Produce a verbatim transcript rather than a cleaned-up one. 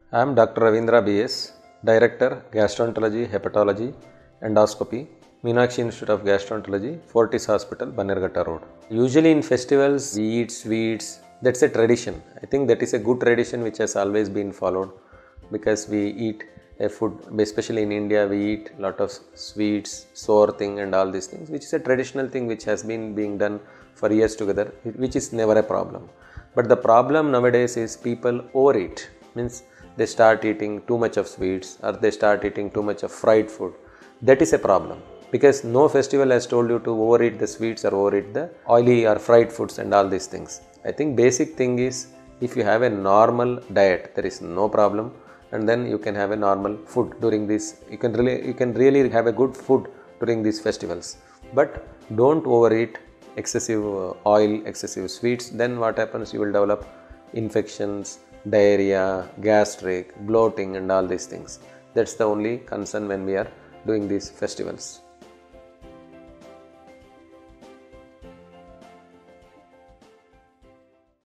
I am Doctor Ravindra B S, Director, Gastroenterology, Hepatology, Endoscopy, Meenakshi Institute of Gastroenterology, Fortis Hospital, Bannerghatta Road. Usually in festivals, we eat sweets. That's a tradition. I think that is a good tradition which has always been followed because we eat a food, especially in India, we eat a lot of sweets, sour thing and all these things, which is a traditional thing which has been being done for years together, which is never a problem. But the problem nowadays is people overeat, means they start eating too much of sweets or they start eating too much of fried food. That is a problem because no festival has told you to overeat the sweets or overeat the oily or fried foods and all these things. I think basic thing is if you have a normal diet, there is no problem, and then you can have a normal food during this. You can really you can really have a good food during these festivals. But don't overeat excessive oil, excessive sweets. Then what happens? You will develop infections, diarrhea, gastric, bloating and all these things. That's the only concern when we are doing these festivals.